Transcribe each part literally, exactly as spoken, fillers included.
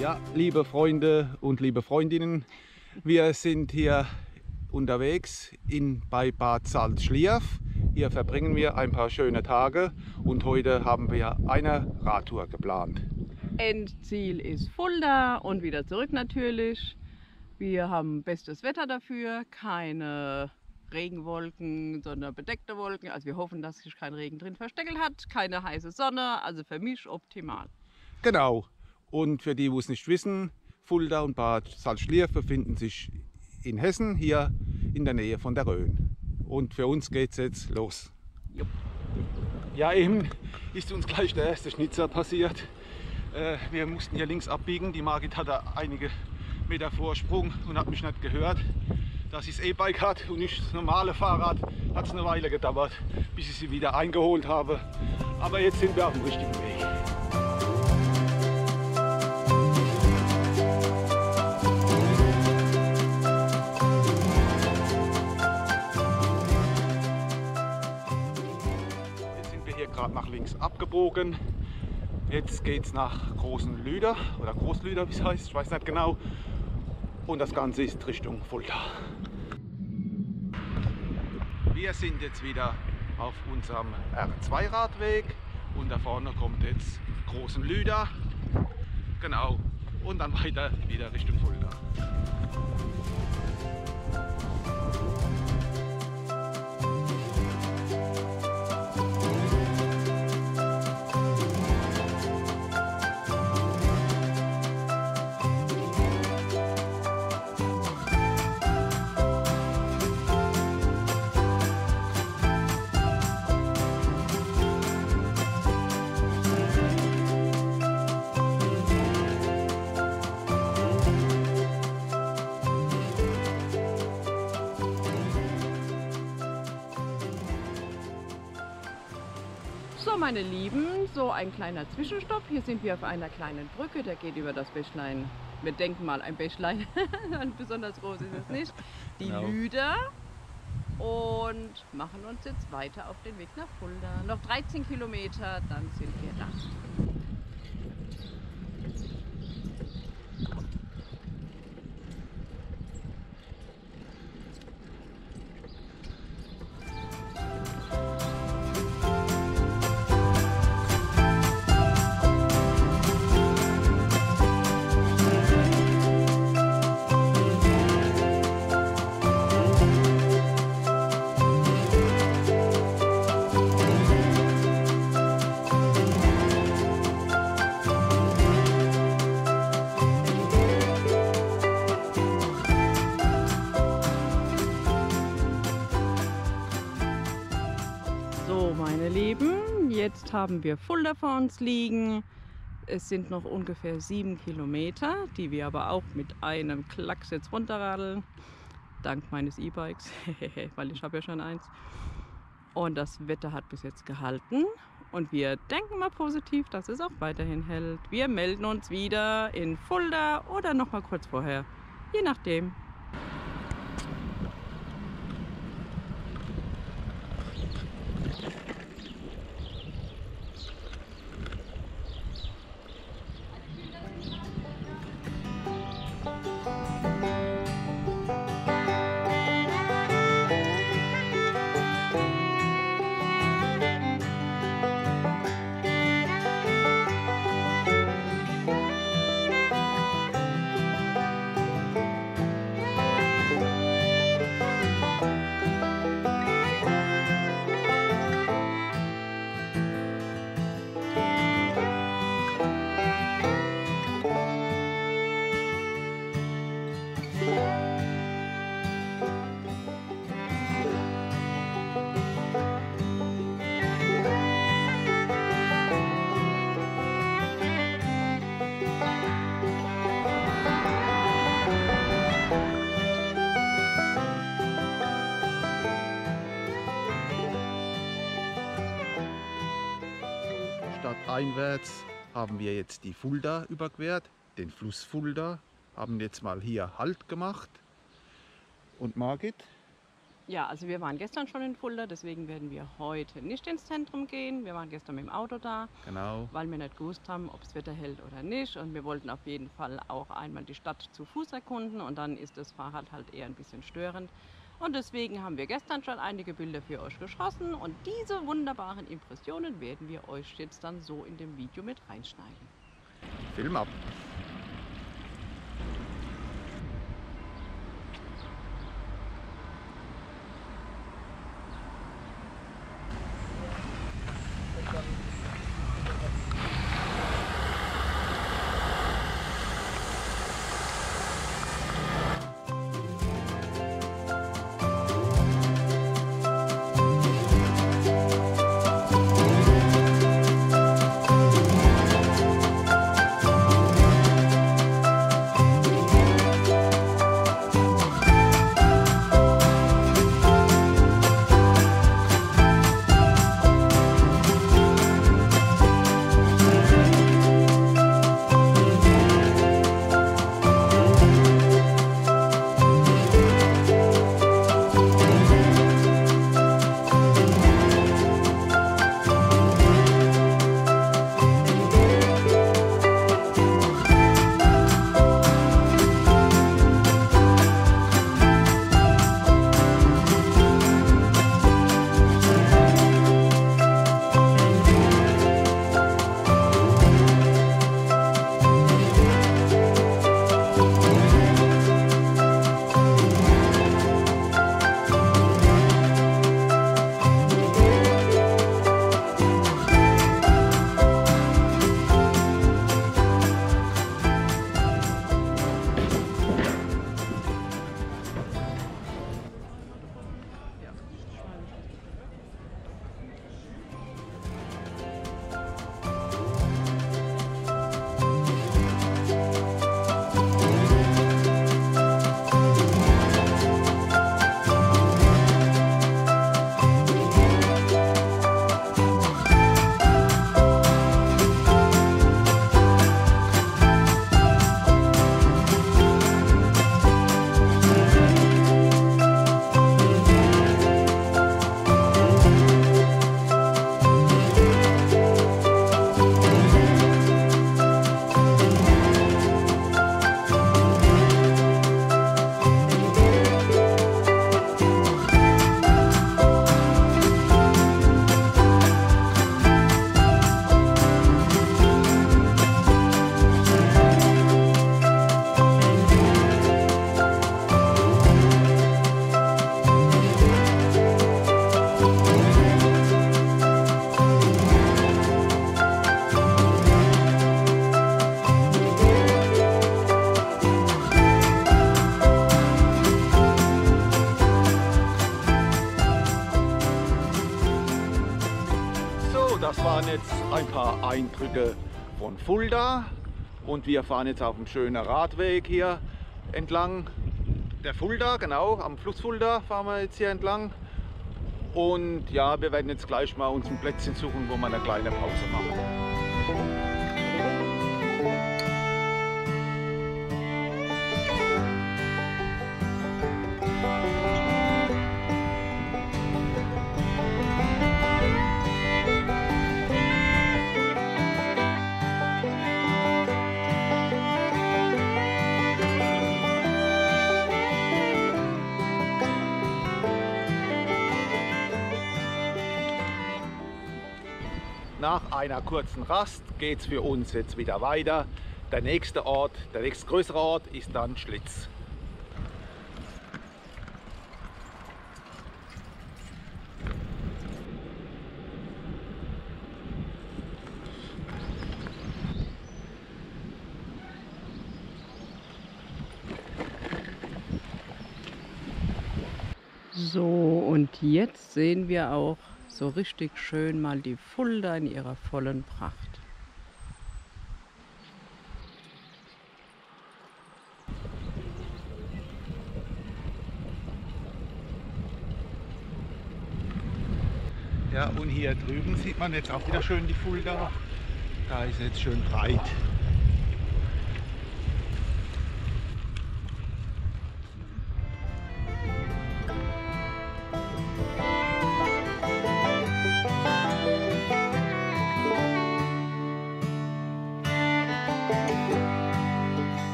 Ja, liebe Freunde und liebe Freundinnen, wir sind hier unterwegs in, bei Bad Salzschlierf. Hier verbringen wir ein paar schöne Tage und heute haben wir eine Radtour geplant. Endziel ist Fulda und wieder zurück natürlich. Wir haben bestes Wetter dafür, keine Regenwolken, sondern bedeckte Wolken. Also wir hoffen, dass sich kein Regen drin versteckelt hat, keine heiße Sonne, also für mich optimal. Genau, und für die, die es nicht wissen, Fulda und Bad Salzschlierf befinden sich in Hessen, hier in der Nähe von der Rhön. Und für uns geht es jetzt los. Jupp. Ja, eben ist uns gleich der erste Schnitzer passiert. Äh, wir mussten hier links abbiegen. Die Margit hatte einige Meter Vorsprung und hat mich nicht gehört. Da sie das E-Bike hat und nicht das normale Fahrrad, hat es eine Weile gedauert, bis ich sie wieder eingeholt habe. Aber jetzt sind wir auf dem richtigen Weg. Gerade nach links abgebogen. Jetzt geht es nach Großen Lüder oder Großlüder, wie es heißt, ich weiß nicht genau. Und das Ganze ist Richtung Fulda. Wir sind jetzt wieder auf unserem R zwei Radweg und da vorne kommt jetzt Großen Lüder. Genau. Und dann weiter wieder Richtung Fulda. So, meine Lieben, so ein kleiner Zwischenstopp. Hier sind wir auf einer kleinen Brücke, der geht über das Bächlein. Wir denken mal ein Bächlein, besonders groß ist es nicht. Die Genau. Lüder. Und machen uns jetzt weiter auf den Weg nach Fulda. Noch dreizehn Kilometer, dann sind wir da. So, meine Lieben, jetzt haben wir Fulda vor uns liegen. Es sind noch ungefähr sieben Kilometer, die wir aber auch mit einem Klacks jetzt runterradeln. Dank meines E-Bikes, weil ich habe ja schon eins. Und das Wetter hat bis jetzt gehalten. Und wir denken mal positiv, dass es auch weiterhin hält. Wir melden uns wieder in Fulda oder noch mal kurz vorher, je nachdem. Stadteinwärts haben wir jetzt die Fulda überquert, den Fluss Fulda, haben jetzt mal hier Halt gemacht. Und Margit, Ja, also wir waren gestern schon in Fulda, deswegen werden wir heute nicht ins Zentrum gehen. Wir waren gestern mit dem Auto da, Genau. weil wir nicht gewusst haben, ob das Wetter hält oder nicht. Und wir wollten auf jeden Fall auch einmal die Stadt zu Fuß erkunden und dann ist das Fahrrad halt eher ein bisschen störend. Und deswegen haben wir gestern schon einige Bilder für euch geschossen und diese wunderbaren Impressionen werden wir euch jetzt dann so in dem Video mit reinschneiden. Film ab. Das waren jetzt ein paar Eindrücke von Fulda und wir fahren jetzt auf dem schönen Radweg hier entlang der Fulda, genau, am Fluss Fulda fahren wir jetzt hier entlang und ja, wir werden jetzt gleich mal uns ein Plätzchen suchen, wo wir eine kleine Pause machen. Nach einer kurzen Rast geht es für uns jetzt wieder weiter. Der nächste Ort, der nächste größere Ort ist dann Schlitz. So, und jetzt sehen wir auch so richtig schön mal die Fulda in ihrer vollen Pracht. Ja, und hier drüben sieht man jetzt auch wieder schön die Fulda. Da ist jetzt schön breit.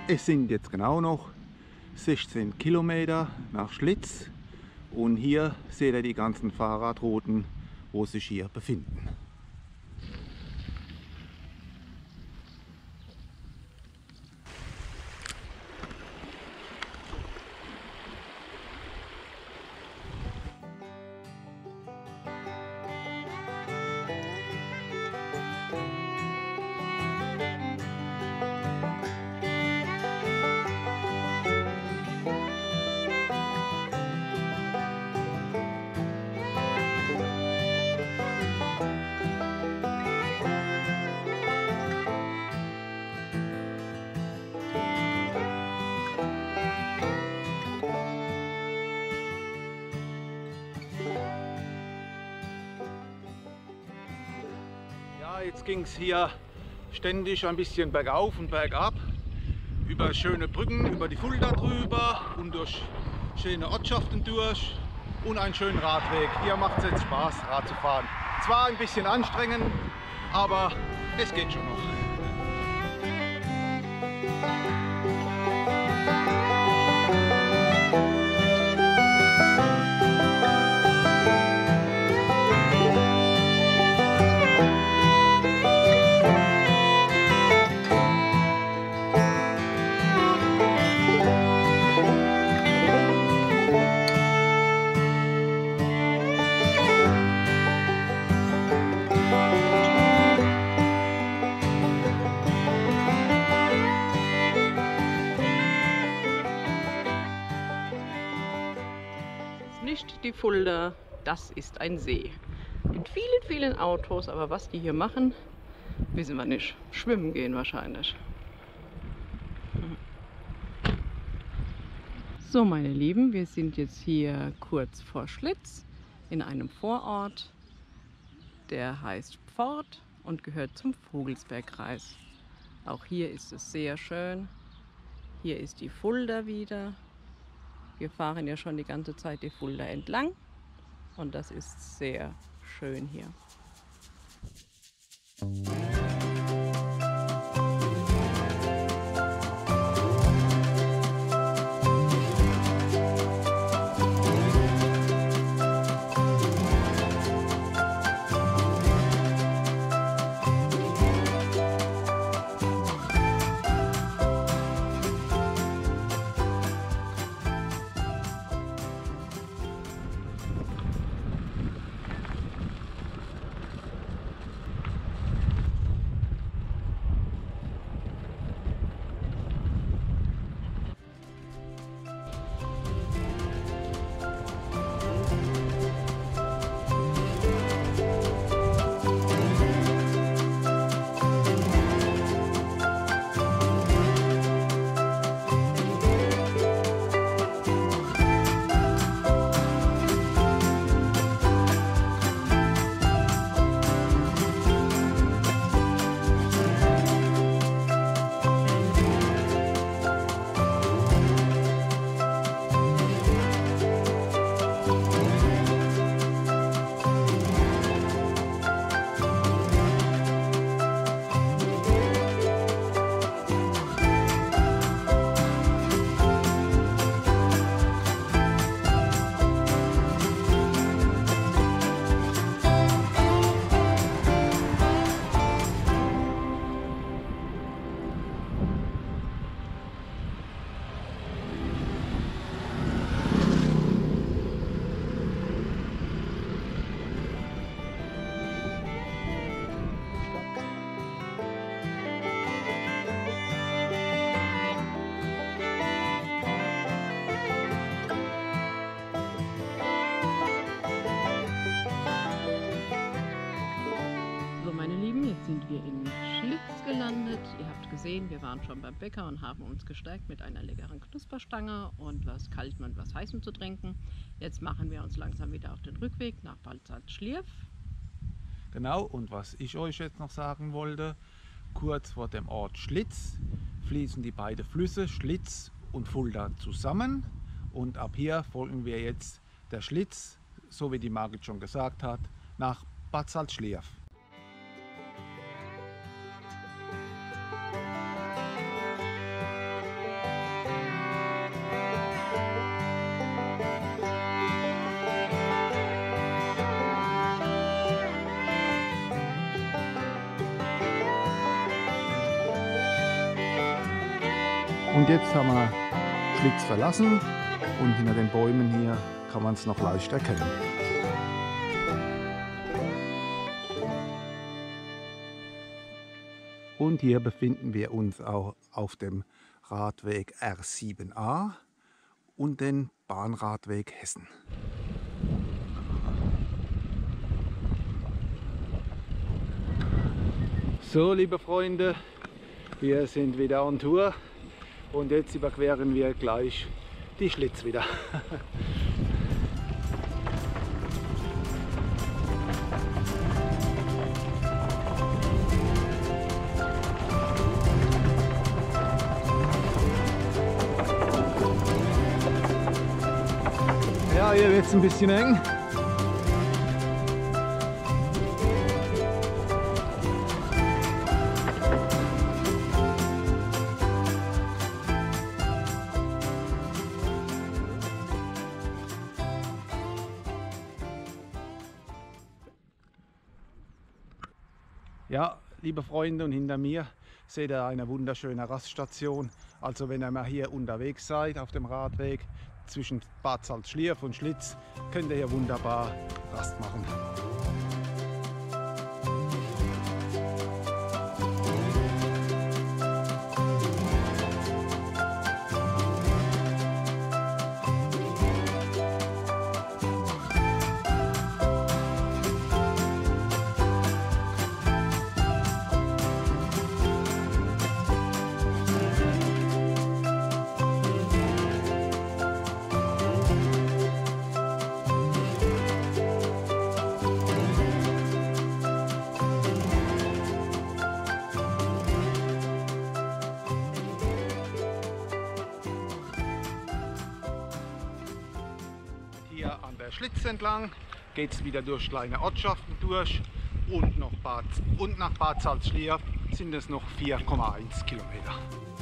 Es sind jetzt genau noch sechzehn Kilometer nach Schlitz und hier seht ihr die ganzen Fahrradrouten, wo sich hier befinden. Jetzt ging es hier ständig ein bisschen bergauf und bergab, über schöne Brücken, über die Fulda drüber und durch schöne Ortschaften durch und einen schönen Radweg. Hier macht es jetzt Spaß, Rad zu fahren. Zwar ein bisschen anstrengend, aber es geht schon noch. Nicht die Fulda, das ist ein See. Mit vielen, vielen Autos, aber was die hier machen, wissen wir nicht. Schwimmen gehen wahrscheinlich. So, meine Lieben, wir sind jetzt hier kurz vor Schlitz in einem Vorort, der heißt Pfort und gehört zum Vogelsbergkreis. Auch hier ist es sehr schön. Hier ist die Fulda wieder. Wir fahren ja schon die ganze Zeit die Fulda entlang und das ist sehr schön hier. Sind wir in Schlitz gelandet. Ihr habt gesehen, wir waren schon beim Bäcker und haben uns gestärkt mit einer leckeren Knusperstange und was Kaltem und was Heißem zu trinken. Jetzt machen wir uns langsam wieder auf den Rückweg nach Bad Salzschlierf. Genau, und was ich euch jetzt noch sagen wollte, kurz vor dem Ort Schlitz fließen die beiden Flüsse Schlitz und Fulda zusammen und ab hier folgen wir jetzt der Schlitz, so wie die Margit schon gesagt hat, nach Bad Salzschlierf. Und jetzt haben wir Schlitz verlassen und hinter den Bäumen hier kann man es noch leicht erkennen. Und hier befinden wir uns auch auf dem Radweg R sieben a und den Bahnradweg Hessen. So, liebe Freunde, wir sind wieder on Tour und jetzt überqueren wir gleich die Schlitz wieder. Ja, hier wird es ein bisschen eng. Ja, liebe Freunde, und hinter mir seht ihr eine wunderschöne Raststation. Also wenn ihr mal hier unterwegs seid auf dem Radweg zwischen Bad Salzschlierf und Schlitz, könnt ihr hier wunderbar Rast machen. Hier an der Schlitz entlang geht es wieder durch kleine Ortschaften durch und, noch Bad, und nach Bad Salzschlierf sind es noch vier Komma eins Kilometer.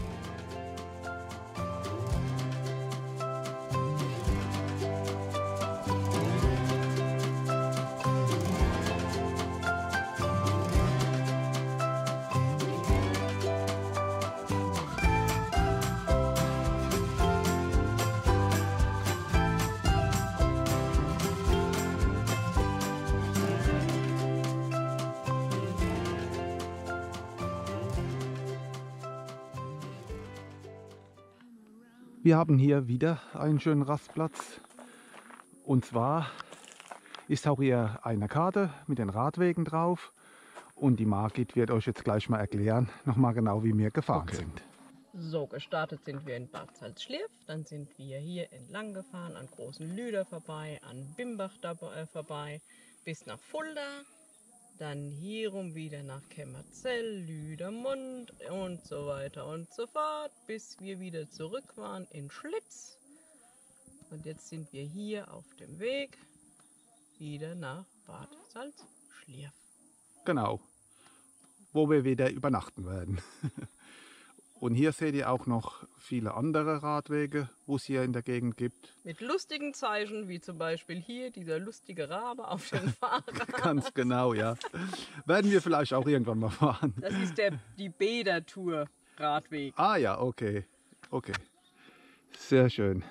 Wir haben hier wieder einen schönen Rastplatz, und zwar ist auch hier eine Karte mit den Radwegen drauf und die Margit wird euch jetzt gleich mal erklären, nochmal genau wie wir gefahren okay. sind. So, gestartet sind wir in Bad Salzschlierf, dann sind wir hier entlang gefahren, an Großen Lüder vorbei, an Bimbach dabei, vorbei, bis nach Fulda. Dann hierum wieder nach Kämmerzell, Lüdermund und so weiter und so fort, bis wir wieder zurück waren in Schlitz. Und jetzt sind wir hier auf dem Weg wieder nach Bad Salzschlierf. Genau, wo wir wieder übernachten werden. Und hier seht ihr auch noch viele andere Radwege, wo es hier in der Gegend gibt. Mit lustigen Zeichen, wie zum Beispiel hier dieser lustige Rabe auf dem Fahrrad. Ganz genau, ja. Werden wir vielleicht auch irgendwann mal fahren. Das ist der, die Bädertour-Radweg. Ah ja, okay. Okay. Sehr schön.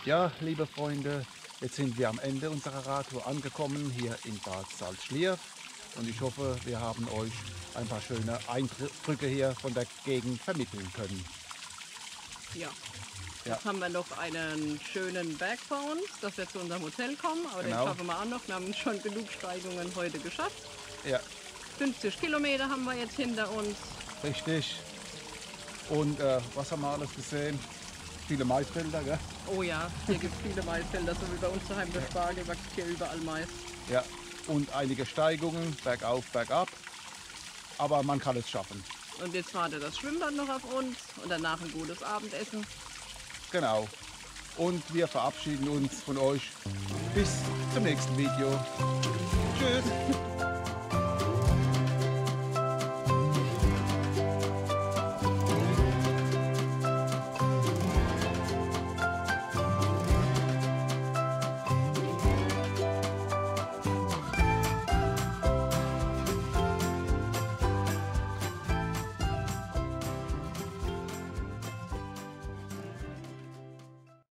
Ja, liebe Freunde, jetzt sind wir am Ende unserer Radtour angekommen, hier in Bad Salzschlierf. Und ich hoffe, wir haben euch ein paar schöne Eindrücke hier von der Gegend vermitteln können. Ja. Ja. Jetzt haben wir noch einen schönen Berg vor uns, dass wir zu unserem Hotel kommen. Aber Genau. den schaffen wir auch noch. Wir haben schon genug Steigungen heute geschafft. Ja, fünfzig Kilometer haben wir jetzt hinter uns. richtig. Und äh, was haben wir alles gesehen? Viele Maisfelder, gell? Oh ja, hier gibt es viele Maisfelder, so wie bei uns daheim der Spargel wächst hier überall Mais. Ja, und einige Steigungen, bergauf, bergab. Aber man kann es schaffen. Und jetzt wartet das Schwimmbad noch auf uns und danach ein gutes Abendessen. Genau. Und wir verabschieden uns von euch. Bis zum nächsten Video. Tschüss.